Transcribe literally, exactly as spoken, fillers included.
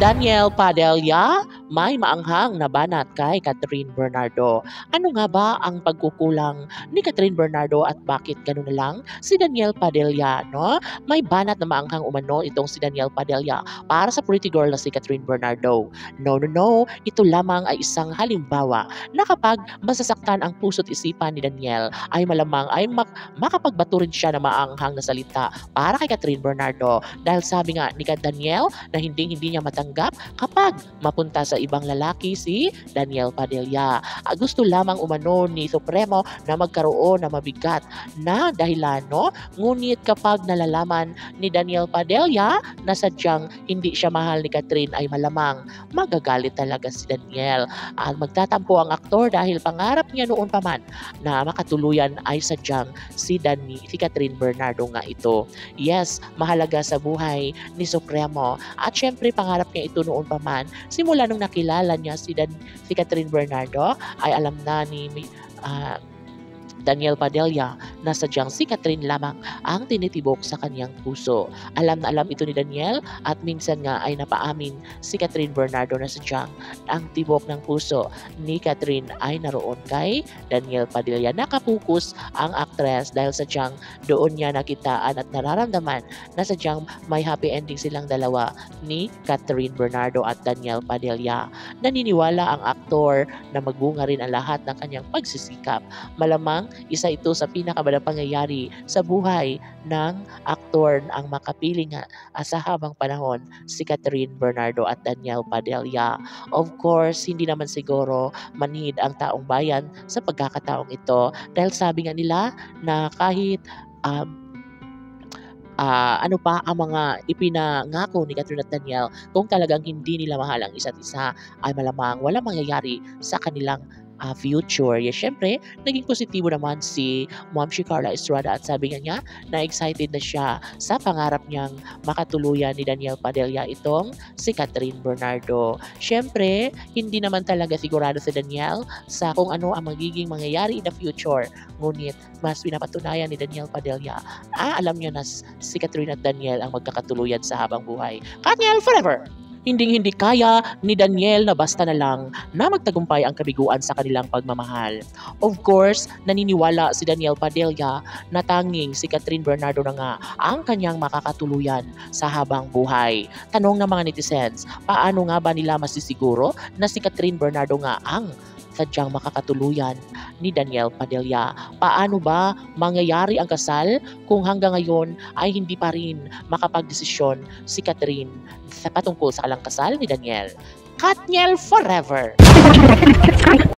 Daniel Padilla, may maanghang na banat kay Catherine Bernardo. Ano nga ba ang pagkukulang ni Catherine Bernardo at bakit gano'n na lang si Daniel Padilla, no? May banat na maanghang umano itong si Daniel Padilla para sa pretty girl na si Catherine Bernardo. No, no, no, ito lamang ay isang halimbawa na kapag masasaktan ang puso't isipan ni Daniel ay malamang ay mak- makapagbato rin siya na maanghang na salita para kay Catherine Bernardo dahil sabi nga ni Daniel na hindi hindi niya matanggap kapag mapunta sa ibang lalaki si Daniel Padilla. Ah, gusto lamang umano ni Supremo na magkaroon na mabigat na dahilan, no? Ngunit kapag nalalaman ni Daniel Padilla na sadyang hindi siya mahal ni Catherine ay malamang magagalit talaga si Daniel. At magtatampo ang aktor dahil pangarap niya noon pa man na makatuluyan ay sadyang si Dani, si Catherine Bernardo nga ito. Yes, mahalaga sa buhay ni Supremo at syempre pangarap niya ito noon pa man. Simula nung nakilala niya si, Dan, si Catherine Bernardo ay alam na ni uh, Daniel Padilla na sadyang si Catherine lamang ang tinitibok sa kanyang puso. Alam na alam ito ni Daniel at minsan nga ay napaamin si Catherine Bernardo na sadyang ang tibok ng puso ni Catherine ay naroon kay Daniel Padilla. Nakapokus ang actress dahil sadyang doon niya nakitaan at nararamdaman na sadyang may happy ending silang dalawa ni Catherine Bernardo at Daniel Padilla. Naniniwala ang aktor na magbunga rin ang lahat ng kanyang pagsisikap. Malamang isa ito sa pinakabadang pangyayari sa buhay ng aktor ang makapili nga sa habang panahon si Catherine Bernardo at Daniel Padilla. Of course, hindi naman siguro manhid ang taong bayan sa pagkakataong ito dahil sabi nga nila na kahit um, Uh, ano pa ang mga ipinangako ni Catherine at Daniel kung talagang hindi nila mahal ang isa't isa ay malamang walang mangyayari sa kanilang uh, future. Yes, syempre, naging positibo naman si Ma'am si Carla Estrada at sabi nga niya na excited na siya sa pangarap niyang makatuluyan ni Daniel Padilla itong si Catherine Bernardo. Syempre, hindi naman talaga sigurado si Daniel sa kung ano ang magiging mangyayari in the future. Ngunit, mas pinapatunayan ni Daniel Padilla, ah, alam niya na si Catherine at Daniel ang magkakatuluyan sa habang buhay. Daniel forever! Hinding-hindi kaya ni Daniel na basta na lang na magtagumpay ang kabiguan sa kanilang pagmamahal. Of course, naniniwala si Daniel Padilla na tanging si Catherine Bernardo na nga ang kanyang makakatuluyan sa habang buhay. Tanong ng mga netizens, paano nga ba nila masisiguro na si Catherine Bernardo nga ang sadyang makakatuluyan ni Daniel Padilla? Paano ba mangyayari ang kasal kung hanggang ngayon ay hindi pa rin makapagdesisyon si Catherine sa patungkol sa kalang kasal ni Daniel? Katniel forever!